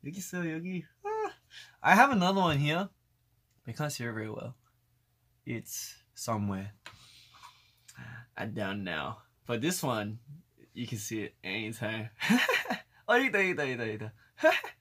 여기 있어요, 여기. I have another one here. I can't see it very well. It's somewhere. I'm down now. But this one, you can see it anytime. 어, 여기다.